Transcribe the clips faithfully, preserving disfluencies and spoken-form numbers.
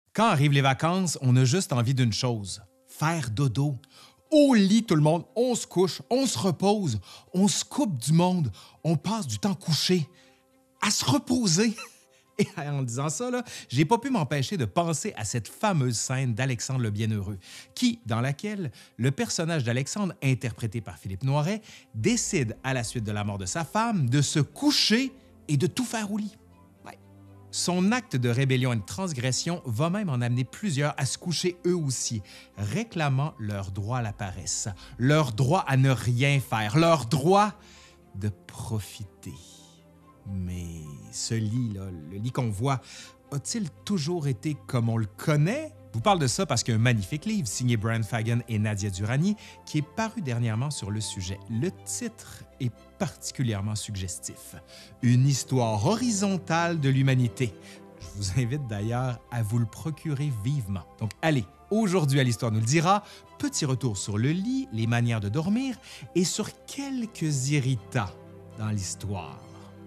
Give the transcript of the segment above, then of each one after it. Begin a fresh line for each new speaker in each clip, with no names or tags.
Quand arrivent les vacances, on a juste envie d'une chose, faire dodo. Au lit, tout le monde, on se couche, on se repose, on se coupe du monde, on passe du temps couché, à se reposer. Et en disant ça, là, j'ai pas pu m'empêcher de penser à cette fameuse scène d'Alexandre le Bienheureux, qui, dans laquelle le personnage d'Alexandre, interprété par Philippe Noiret, décide, à la suite de la mort de sa femme, de se coucher et de tout faire au lit. Ouais. Son acte de rébellion et de transgression va même en amener plusieurs à se coucher eux aussi, réclamant leur droit à la paresse, leur droit à ne rien faire, leur droit de profiter. Mais ce lit-là, le lit qu'on voit, a-t-il toujours été comme on le connaît? Je vous parle de ça parce qu'il y a un magnifique livre signé Brian Fagan et Nadia Durrani qui est paru dernièrement sur le sujet. Le titre est particulièrement suggestif. Une histoire horizontale de l'humanité. Je vous invite d'ailleurs à vous le procurer vivement. Donc allez, aujourd'hui à l'Histoire nous le dira, petit retour sur le lit, les manières de dormir et sur quelques irritants dans l'histoire.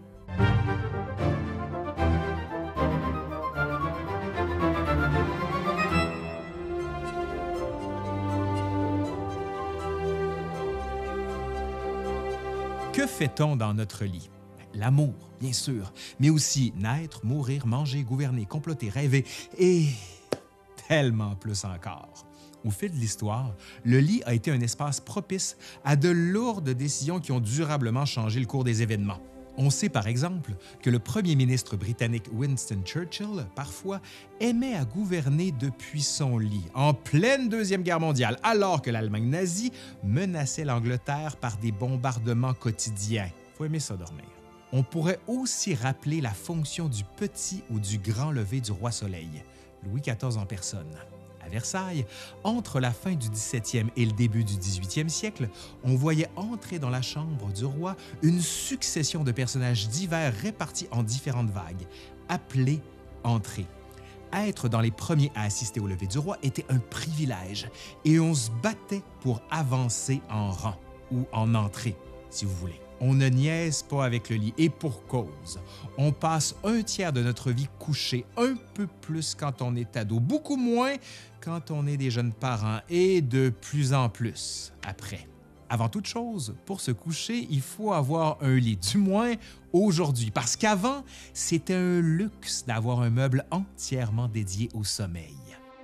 Que fait-on dans notre lit? L'amour, bien sûr, mais aussi naître, mourir, manger, gouverner, comploter, rêver et tellement plus encore. Au fil de l'histoire, le lit a été un espace propice à de lourdes décisions qui ont durablement changé le cours des événements. On sait par exemple que le premier ministre britannique Winston Churchill, parfois, aimait à gouverner depuis son lit, en pleine Deuxième Guerre mondiale, alors que l'Allemagne nazie menaçait l'Angleterre par des bombardements quotidiens. Faut aimer ça dormir. On pourrait aussi rappeler la fonction du petit ou du grand lever du roi Soleil, Louis quatorze en personne. À Versailles, entre la fin du dix-septième et le début du dix-huitième siècle, on voyait entrer dans la chambre du roi une succession de personnages divers répartis en différentes vagues, appelés entrées. Être dans les premiers à assister au lever du roi était un privilège et on se battait pour avancer en rang ou en entrée, si vous voulez. On ne niaise pas avec le lit, et pour cause. On passe un tiers de notre vie couché, un peu plus quand on est ado, beaucoup moins quand on est des jeunes parents, et de plus en plus après. Avant toute chose, pour se coucher, il faut avoir un lit, du moins aujourd'hui, parce qu'avant, c'était un luxe d'avoir un meuble entièrement dédié au sommeil.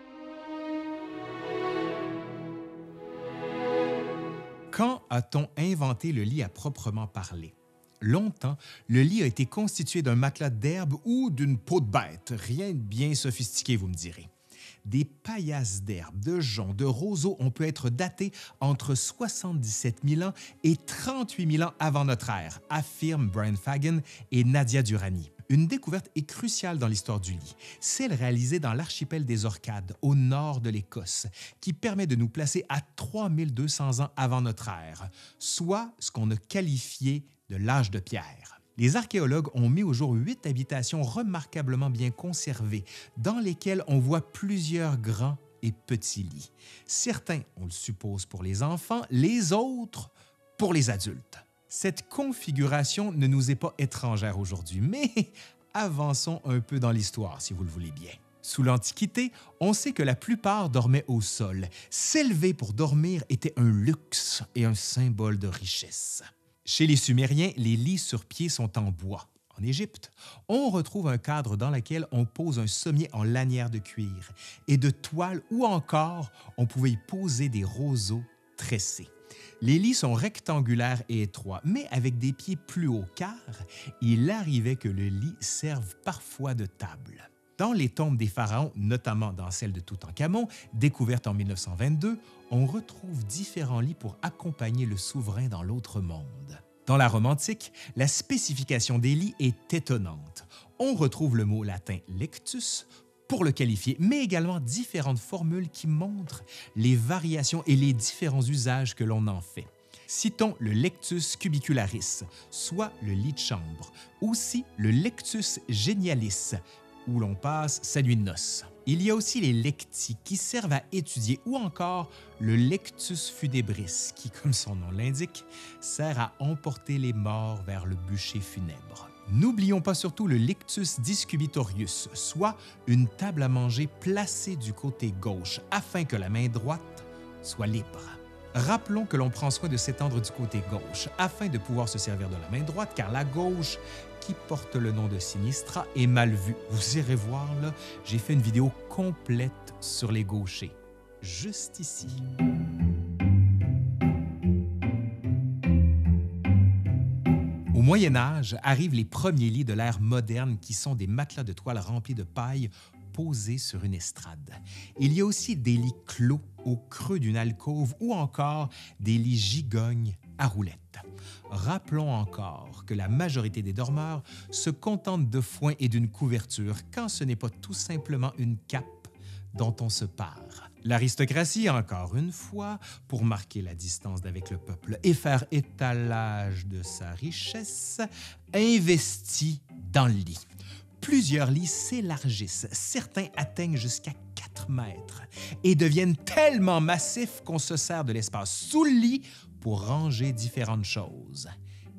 Quand a-t-on inventé le lit à proprement parler? Longtemps, le lit a été constitué d'un matelas d'herbe ou d'une peau de bête, rien de bien sophistiqué, vous me direz. Des paillasses d'herbe, de joncs, de roseaux ont pu être datés entre soixante-dix-sept mille ans et trente-huit mille ans avant notre ère, affirment Brian Fagan et Nadia Durrani. Une découverte est cruciale dans l'histoire du lit, celle réalisée dans l'archipel des Orcades, au nord de l'Écosse, qui permet de nous placer à trois mille deux cents ans avant notre ère, soit ce qu'on a qualifié de l'âge de pierre. Les archéologues ont mis au jour huit habitations remarquablement bien conservées, dans lesquelles on voit plusieurs grands et petits lits. Certains, on le suppose, pour les enfants, les autres pour les adultes. Cette configuration ne nous est pas étrangère aujourd'hui, mais avançons un peu dans l'histoire, si vous le voulez bien. Sous l'Antiquité, on sait que la plupart dormaient au sol. S'élever pour dormir était un luxe et un symbole de richesse. Chez les Sumériens, les lits sur pied sont en bois. En Égypte, on retrouve un cadre dans lequel on pose un sommier en lanière de cuir et de toile, ou encore on pouvait y poser des roseaux tressés. Les lits sont rectangulaires et étroits, mais avec des pieds plus hauts, car il arrivait que le lit serve parfois de table. Dans les tombes des pharaons, notamment dans celle de Toutankhamon, découverte en mille neuf cent vingt-deux, on retrouve différents lits pour accompagner le souverain dans l'autre monde. Dans la Rome antique, la spécification des lits est étonnante. On retrouve le mot latin « lectus » pour le qualifier, mais également différentes formules qui montrent les variations et les différents usages que l'on en fait. Citons le lectus cubicularis, soit le lit de chambre, aussi le lectus genialis, où l'on passe sa nuit de noces. Il y a aussi les lecti qui servent à étudier, ou encore le lectus funebris qui, comme son nom l'indique, sert à emporter les morts vers le bûcher funèbre. N'oublions pas surtout le lictus discubitorius, soit une table à manger placée du côté gauche afin que la main droite soit libre. Rappelons que l'on prend soin de s'étendre du côté gauche afin de pouvoir se servir de la main droite car la gauche, qui porte le nom de sinistra, est mal vue. Vous irez voir, là, j'ai fait une vidéo complète sur les gauchers, juste ici. Au Moyen Âge arrivent les premiers lits de l'ère moderne qui sont des matelas de toile remplis de paille posés sur une estrade. Il y a aussi des lits clos au creux d'une alcôve ou encore des lits gigognes à roulettes. Rappelons encore que la majorité des dormeurs se contentent de foin et d'une couverture quand ce n'est pas tout simplement une cape dont on se pare. L'aristocratie, encore une fois, pour marquer la distance d'avec le peuple et faire étalage de sa richesse, investit dans le lit. Plusieurs lits s'élargissent, certains atteignent jusqu'à quatre mètres et deviennent tellement massifs qu'on se sert de l'espace sous le lit pour ranger différentes choses.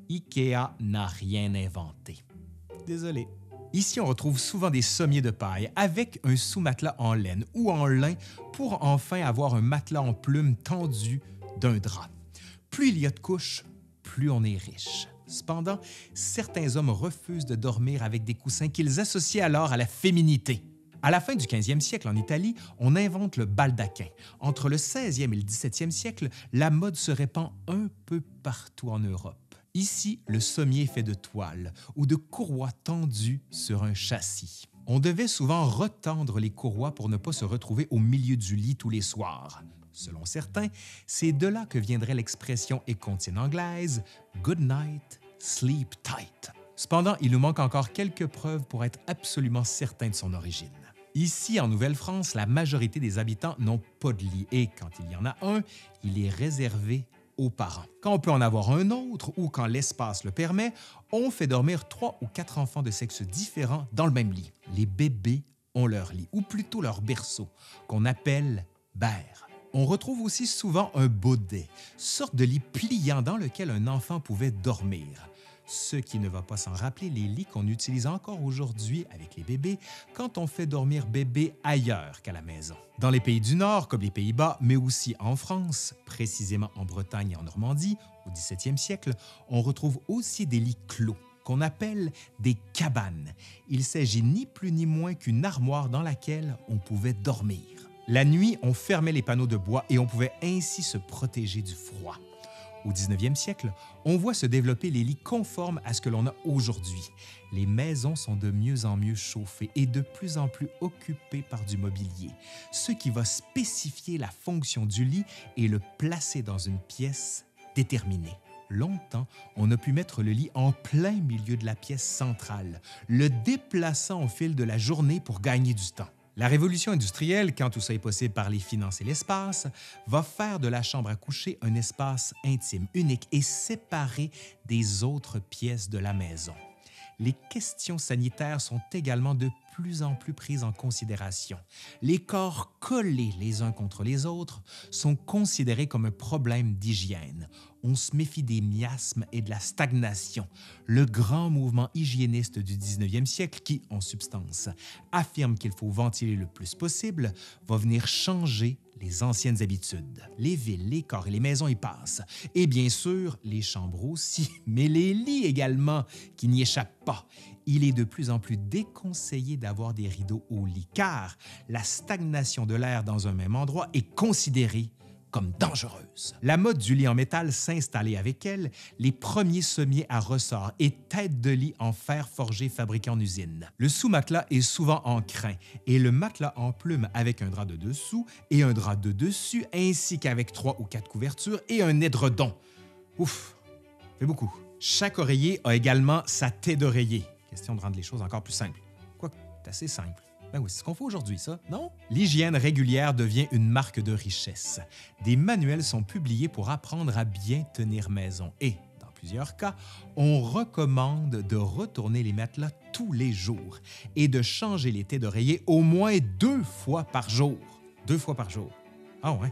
IKEA n'a rien inventé. Désolé. Ici, on retrouve souvent des sommiers de paille avec un sous-matelas en laine ou en lin pour enfin avoir un matelas en plume tendu d'un drap. Plus il y a de couches, plus on est riche. Cependant, certains hommes refusent de dormir avec des coussins qu'ils associent alors à la féminité. À la fin du quinzième siècle, en Italie, on invente le baldaquin. Entre le seizième et le dix-septième siècle, la mode se répand un peu partout en Europe. Ici, le sommier est fait de toile ou de courroies tendues sur un châssis. On devait souvent retendre les courroies pour ne pas se retrouver au milieu du lit tous les soirs. Selon certains, c'est de là que viendrait l'expression écontienne anglaise « good night, sleep tight ». Cependant, il nous manque encore quelques preuves pour être absolument certains de son origine. Ici, en Nouvelle-France, la majorité des habitants n'ont pas de lit et quand il y en a un, il est réservé aux parents. Quand on peut en avoir un autre ou quand l'espace le permet, on fait dormir trois ou quatre enfants de sexes différents dans le même lit. Les bébés ont leur lit, ou plutôt leur berceau, qu'on appelle berre. On retrouve aussi souvent un baudet, sorte de lit pliant dans lequel un enfant pouvait dormir. Ce qui ne va pas s'en rappeler les lits qu'on utilise encore aujourd'hui avec les bébés quand on fait dormir bébé ailleurs qu'à la maison. Dans les pays du Nord, comme les Pays-Bas, mais aussi en France, précisément en Bretagne et en Normandie, au dix-septième siècle, on retrouve aussi des lits clos, qu'on appelle des cabanes. Il s'agit ni plus ni moins qu'une armoire dans laquelle on pouvait dormir. La nuit, on fermait les panneaux de bois et on pouvait ainsi se protéger du froid. Au dix-neuvième siècle, on voit se développer les lits conformes à ce que l'on a aujourd'hui. Les maisons sont de mieux en mieux chauffées et de plus en plus occupées par du mobilier, ce qui va spécifier la fonction du lit et le placer dans une pièce déterminée. Longtemps, on a pu mettre le lit en plein milieu de la pièce centrale, le déplaçant au fil de la journée pour gagner du temps. La révolution industrielle, quand tout ça est possible par les finances et l'espace, va faire de la chambre à coucher un espace intime, unique et séparé des autres pièces de la maison. Les questions sanitaires sont également de plus en plus prises en considération. Les corps collés les uns contre les autres sont considérés comme un problème d'hygiène. On se méfie des miasmes et de la stagnation, le grand mouvement hygiéniste du dix-neuvième siècle qui, en substance, affirme qu'il faut ventiler le plus possible, va venir changer les anciennes habitudes. Les villes, les corps et les maisons y passent. Et bien sûr, les chambres aussi, mais les lits également, qui n'y échappent pas. Il est de plus en plus déconseillé d'avoir des rideaux au lit, car la stagnation de l'air dans un même endroit est considérée comme dangereuse. La mode du lit en métal s'installe et avec elle, les premiers sommiers à ressort et têtes de lit en fer forgé fabriqués en usine. Le sous-matelas est souvent en crin et le matelas en plume avec un drap de dessous et un drap de dessus ainsi qu'avec trois ou quatre couvertures et un édredon. Ouf, fait beaucoup. Chaque oreiller a également sa tête d'oreiller. Question de rendre les choses encore plus simples. Quoique, c'est assez simple. Ben oui, c'est ce qu'on fait aujourd'hui, ça, non? L'hygiène régulière devient une marque de richesse. Des manuels sont publiés pour apprendre à bien tenir maison et, dans plusieurs cas, on recommande de retourner les matelas tous les jours et de changer les têtes d'oreiller au moins deux fois par jour. Deux fois par jour. Ah ouais?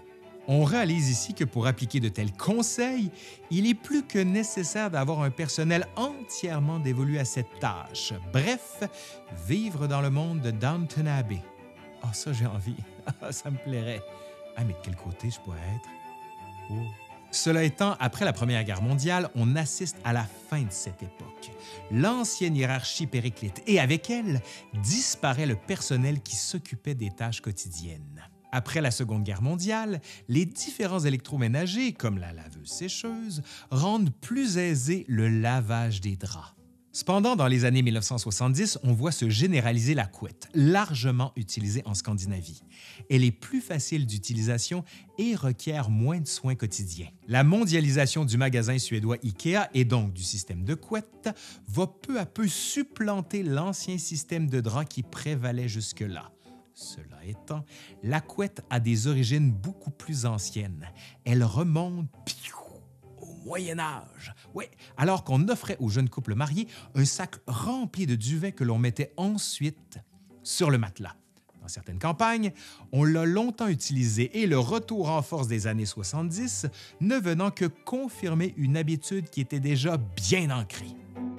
On réalise ici que pour appliquer de tels conseils, il est plus que nécessaire d'avoir un personnel entièrement dévolu à cette tâche. Bref, vivre dans le monde de Downton Abbey. Ah, oh, ça, j'ai envie. Ça me plairait. Ah, mais de quel côté je pourrais être? Oh. Cela étant, après la Première Guerre mondiale, on assiste à la fin de cette époque. L'ancienne hiérarchie périclite et avec elle disparaît le personnel qui s'occupait des tâches quotidiennes. Après la Seconde Guerre mondiale, les différents électroménagers, comme la laveuse-sécheuse, rendent plus aisé le lavage des draps. Cependant, dans les années mille neuf cent soixante-dix, on voit se généraliser la couette, largement utilisée en Scandinavie. Elle est plus facile d'utilisation et requiert moins de soins quotidiens. La mondialisation du magasin suédois IKEA et donc du système de couette va peu à peu supplanter l'ancien système de draps qui prévalait jusque-là. Cela étant, la couette a des origines beaucoup plus anciennes. Elle remonte au Moyen Âge. Oui, alors qu'on offrait aux jeunes couples mariés un sac rempli de duvet que l'on mettait ensuite sur le matelas. Dans certaines campagnes, on l'a longtemps utilisé et le retour en force des années soixante-dix ne venant que confirmer une habitude qui était déjà bien ancrée.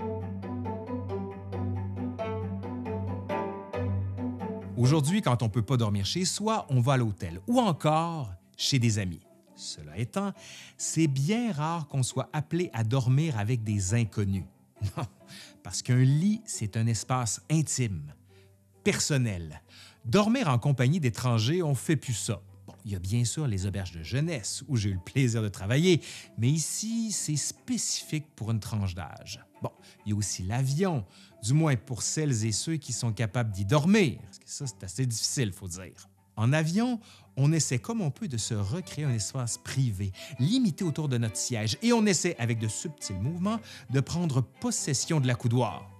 Aujourd'hui, quand on ne peut pas dormir chez soi, on va à l'hôtel ou encore chez des amis. Cela étant, c'est bien rare qu'on soit appelé à dormir avec des inconnus. Non, parce qu'un lit, c'est un espace intime, personnel. Dormir en compagnie d'étrangers, on ne fait plus ça. Bon, il y a bien sûr les auberges de jeunesse où j'ai eu le plaisir de travailler, mais ici, c'est spécifique pour une tranche d'âge. Bon, il y a aussi l'avion, du moins pour celles et ceux qui sont capables d'y dormir, parce que ça, c'est assez difficile, il faut dire. En avion, on essaie comme on peut de se recréer un espace privé, limité autour de notre siège, et on essaie, avec de subtils mouvements, de prendre possession de l'accoudoir.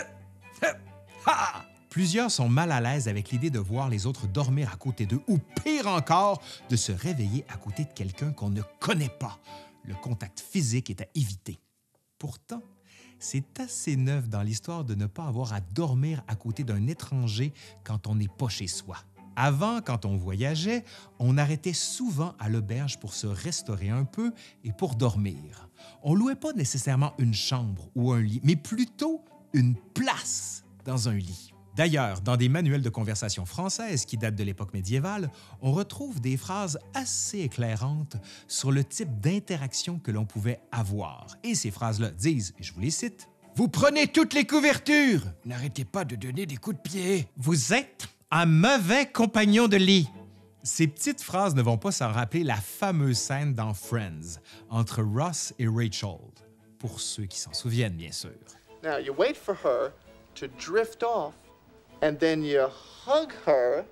Plusieurs sont mal à l'aise avec l'idée de voir les autres dormir à côté d'eux, ou pire encore, de se réveiller à côté de quelqu'un qu'on ne connaît pas. Le contact physique est à éviter. Pourtant, c'est assez neuf dans l'histoire de ne pas avoir à dormir à côté d'un étranger quand on n'est pas chez soi. Avant, quand on voyageait, on arrêtait souvent à l'auberge pour se restaurer un peu et pour dormir. On ne louait pas nécessairement une chambre ou un lit, mais plutôt une place dans un lit. D'ailleurs, dans des manuels de conversation françaises qui datent de l'époque médiévale, on retrouve des phrases assez éclairantes sur le type d'interaction que l'on pouvait avoir. Et ces phrases-là disent, et je vous les cite, « Vous prenez toutes les couvertures! N'arrêtez pas de donner des coups de pied! Vous êtes un mauvais compagnon de lit! » Ces petites phrases ne vont pas s'en rappeler la fameuse scène dans Friends entre Ross et Rachel, pour ceux qui s'en souviennent, bien sûr.
Now you wait for her to drift off. And then you hug her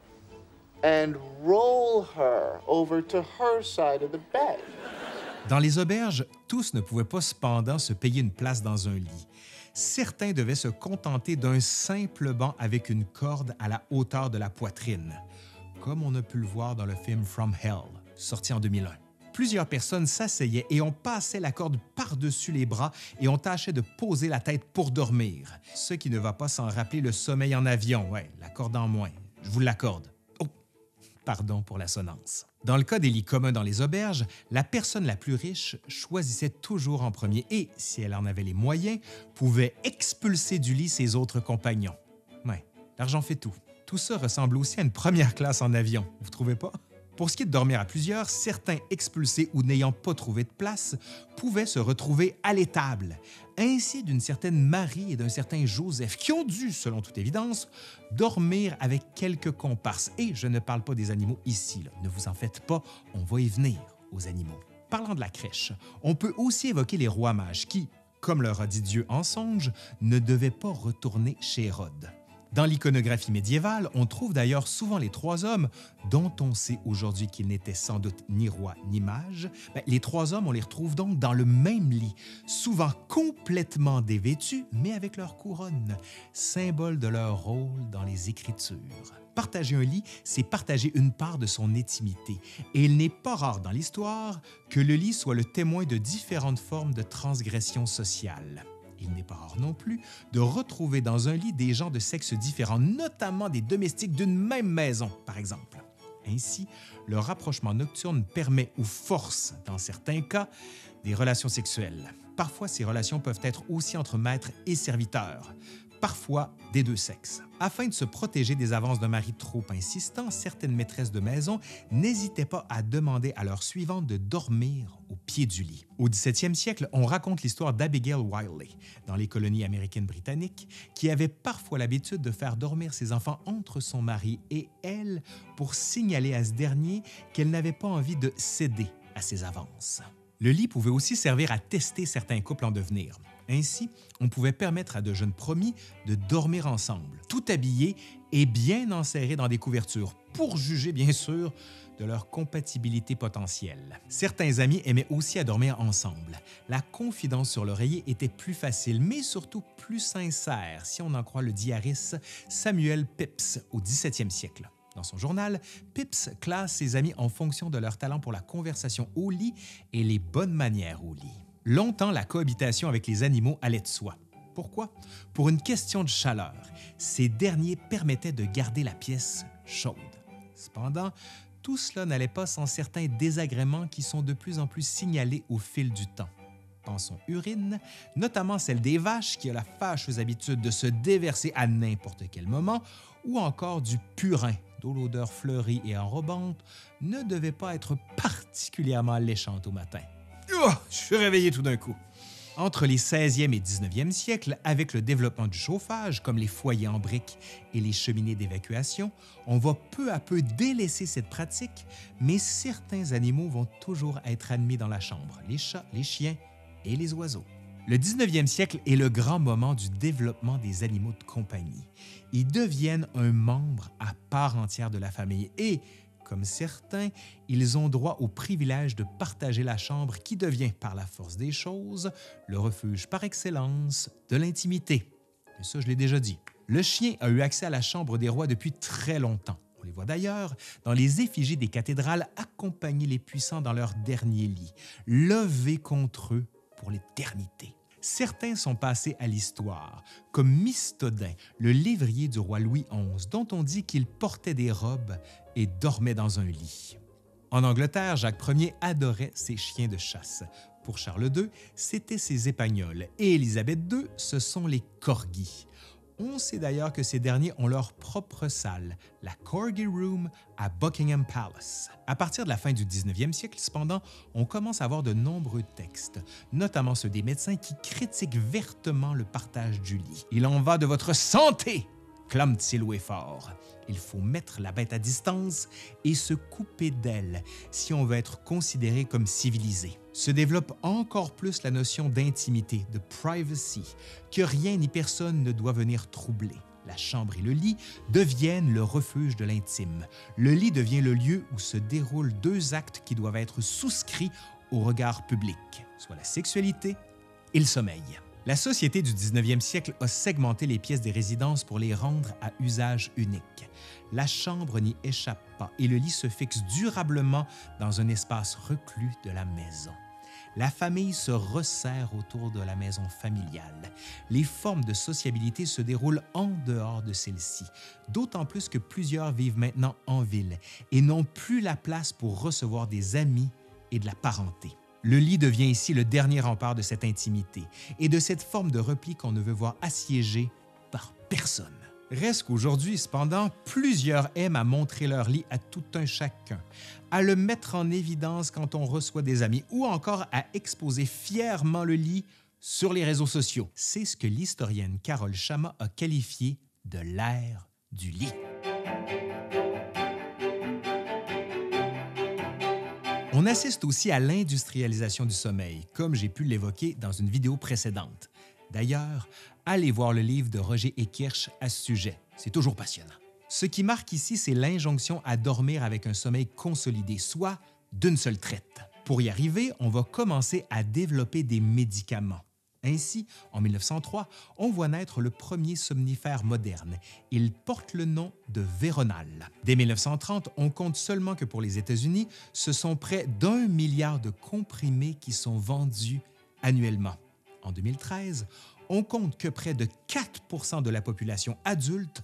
and roll her over to her side of the bed.
Dans les auberges, tous ne pouvaient pas cependant se payer une place dans un lit. Certains devaient se contenter d'un simple banc avec une corde à la hauteur de la poitrine, comme on a pu le voir dans le film From Hell, sorti en deux mille un. Plusieurs personnes s'asseyaient et on passait la corde par-dessus les bras et on tâchait de poser la tête pour dormir. Ce qui ne va pas sans rappeler le sommeil en avion. Ouais, la corde en moins. Je vous l'accorde. Oh, pardon pour l'assonance. Dans le cas des lits communs dans les auberges, la personne la plus riche choisissait toujours en premier et, si elle en avait les moyens, pouvait expulser du lit ses autres compagnons. Ouais, l'argent fait tout. Tout ça ressemble aussi à une première classe en avion, vous trouvez pas? Pour ce qui est de dormir à plusieurs, certains expulsés ou n'ayant pas trouvé de place pouvaient se retrouver à l'étable, ainsi d'une certaine Marie et d'un certain Joseph qui ont dû, selon toute évidence, dormir avec quelques comparses. Et je ne parle pas des animaux ici, là. Ne vous en faites pas, on va y venir aux animaux. Parlant de la crèche, on peut aussi évoquer les rois mages qui, comme leur a dit Dieu en songe, ne devaient pas retourner chez Hérode. Dans l'iconographie médiévale, on trouve d'ailleurs souvent les trois hommes, dont on sait aujourd'hui qu'ils n'étaient sans doute ni rois ni mages. Bien, les trois hommes, on les retrouve donc dans le même lit, souvent complètement dévêtus, mais avec leur couronne, symbole de leur rôle dans les Écritures. Partager un lit, c'est partager une part de son intimité, et il n'est pas rare dans l'histoire que le lit soit le témoin de différentes formes de transgression sociale. Il n'est pas rare non plus de retrouver dans un lit des gens de sexe différents, notamment des domestiques d'une même maison, par exemple. Ainsi, le rapprochement nocturne permet ou force, dans certains cas, des relations sexuelles. Parfois, ces relations peuvent être aussi entre maître et serviteur, parfois des deux sexes. Afin de se protéger des avances d'un mari trop insistant, certaines maîtresses de maison n'hésitaient pas à demander à leur suivante de dormir au pied du lit. Au dix-septième siècle, on raconte l'histoire d'Abigail Wiley, dans les colonies américaines britanniques, qui avait parfois l'habitude de faire dormir ses enfants entre son mari et elle pour signaler à ce dernier qu'elle n'avait pas envie de céder à ses avances. Le lit pouvait aussi servir à tester certains couples en devenir. Ainsi, on pouvait permettre à de jeunes promis de dormir ensemble, tout habillés et bien enserrés dans des couvertures, pour juger bien sûr de leur compatibilité potentielle. Certains amis aimaient aussi à dormir ensemble. La confidence sur l'oreiller était plus facile, mais surtout plus sincère, si on en croit le diariste Samuel Pepys au dix-septième siècle. Dans son journal, Pepys classe ses amis en fonction de leur talent pour la conversation au lit et les bonnes manières au lit. Longtemps, la cohabitation avec les animaux allait de soi. Pourquoi? Pour une question de chaleur. Ces derniers permettaient de garder la pièce chaude. Cependant, tout cela n'allait pas sans certains désagréments qui sont de plus en plus signalés au fil du temps. Pensons urine, notamment celle des vaches qui a la fâcheuse habitude de se déverser à n'importe quel moment, ou encore du purin, dont l'odeur fleurie et enrobante ne devait pas être particulièrement alléchante au matin. Oh, je suis réveillé tout d'un coup. Entre les seizième et dix-neuvième siècles, avec le développement du chauffage, comme les foyers en briques et les cheminées d'évacuation, on va peu à peu délaisser cette pratique, mais certains animaux vont toujours être admis dans la chambre, les chats, les chiens et les oiseaux. Le dix-neuvième siècle est le grand moment du développement des animaux de compagnie. Ils deviennent un membre à part entière de la famille et, comme certains, ils ont droit au privilège de partager la chambre qui devient, par la force des choses, le refuge par excellence de l'intimité. Et ça, je l'ai déjà dit. Le chien a eu accès à la chambre des rois depuis très longtemps. On les voit d'ailleurs dans les effigies des cathédrales accompagner les puissants dans leur dernier lit, levés contre eux pour l'éternité. Certains sont passés à l'histoire, comme Mystodin, le lévrier du roi Louis onze, dont on dit qu'il portait des robes et dormait dans un lit. En Angleterre, Jacques Ier adorait ses chiens de chasse. Pour Charles deux, c'étaient ses épagnols, et Élisabeth deux, ce sont les corgis. On sait d'ailleurs que ces derniers ont leur propre salle, la Corgi Room à Buckingham Palace. À partir de la fin du dix-neuvième siècle, cependant, on commence à voir de nombreux textes, notamment ceux des médecins qui critiquent vertement le partage du lit. « Il en va de votre santé !» clame-t-il haut et fort. Il faut mettre la bête à distance et se couper d'elle si on veut être considéré comme civilisé. Se développe encore plus la notion d'intimité, de privacy, que rien ni personne ne doit venir troubler. La chambre et le lit deviennent le refuge de l'intime. Le lit devient le lieu où se déroulent deux actes qui doivent être souscrits au regard public, soit la sexualité et le sommeil. La société du dix-neuvième siècle a segmenté les pièces des résidences pour les rendre à usage unique. La chambre n'y échappe pas et le lit se fixe durablement dans un espace reclus de la maison. La famille se resserre autour de la maison familiale. Les formes de sociabilité se déroulent en dehors de celle-ci, d'autant plus que plusieurs vivent maintenant en ville et n'ont plus la place pour recevoir des amis et de la parenté. Le lit devient ici le dernier rempart de cette intimité et de cette forme de repli qu'on ne veut voir assiégée par personne. Reste qu'aujourd'hui, cependant, plusieurs aiment à montrer leur lit à tout un chacun, à le mettre en évidence quand on reçoit des amis ou encore à exposer fièrement le lit sur les réseaux sociaux. C'est ce que l'historienne Carole Chama a qualifié de l'ère du lit. On assiste aussi à l'industrialisation du sommeil, comme j'ai pu l'évoquer dans une vidéo précédente. D'ailleurs, allez voir le livre de Roger Ekirch à ce sujet, c'est toujours passionnant. Ce qui marque ici, c'est l'injonction à dormir avec un sommeil consolidé, soit d'une seule traite. Pour y arriver, on va commencer à développer des médicaments. Ainsi, en mille neuf cent trois, on voit naître le premier somnifère moderne. Il porte le nom de Veronal. Dès mille neuf cent trente, on compte seulement que pour les États-Unis, ce sont près d'un milliard de comprimés qui sont vendus annuellement. En deux mille treize, on compte que près de quatre pour cent de la population adulte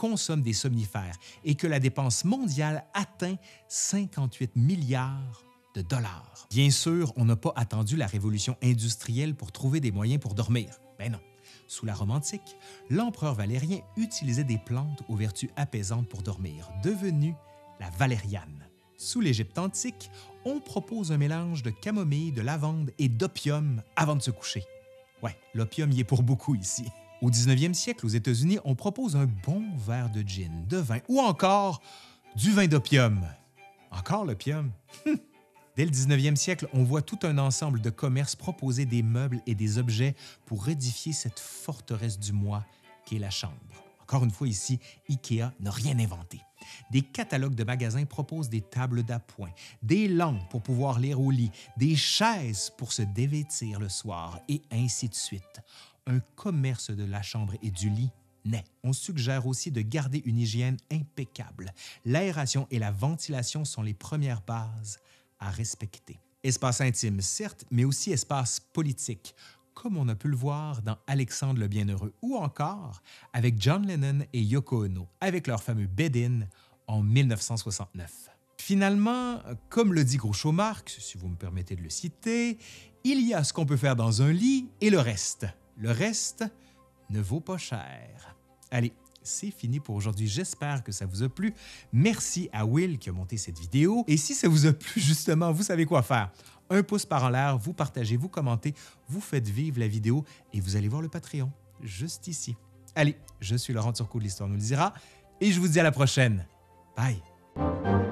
consomment des somnifères et que la dépense mondiale atteint cinquante-huit milliards de dollars. Bien sûr, on n'a pas attendu la révolution industrielle pour trouver des moyens pour dormir. Ben non. Sous la Rome antique, l'empereur Valérien utilisait des plantes aux vertus apaisantes pour dormir, devenue la valériane. Sous l'Égypte antique, on propose un mélange de camomille, de lavande et d'opium avant de se coucher. Ouais, l'opium y est pour beaucoup ici. Au dix-neuvième siècle, aux États-Unis, on propose un bon verre de gin, de vin ou encore du vin d'opium. Encore l'opium? Dès le dix-neuvième siècle, on voit tout un ensemble de commerces proposer des meubles et des objets pour édifier cette forteresse du moi qu'est la chambre. Encore une fois ici, IKEA n'a rien inventé. Des catalogues de magasins proposent des tables d'appoint, des lampes pour pouvoir lire au lit, des chaises pour se dévêtir le soir et ainsi de suite. Un commerce de la chambre et du lit naît. On suggère aussi de garder une hygiène impeccable. L'aération et la ventilation sont les premières bases à respecter. Espace intime, certes, mais aussi espace politique, comme on a pu le voir dans Alexandre le Bienheureux ou encore avec John Lennon et Yoko Ono, avec leur fameux Bed-In en mille neuf cent soixante-neuf. Finalement, comme le dit Groucho Marx, si vous me permettez de le citer, il y a ce qu'on peut faire dans un lit et le reste. Le reste ne vaut pas cher. Allez, c'est fini pour aujourd'hui. J'espère que ça vous a plu. Merci à Will qui a monté cette vidéo. Et si ça vous a plu, justement, vous savez quoi faire. Un pouce par en l'air, vous partagez, vous commentez, vous faites vivre la vidéo et vous allez voir le Patreon, juste ici. Allez, je suis Laurent Turcot de l'Histoire nous le dira et je vous dis à la prochaine. Bye!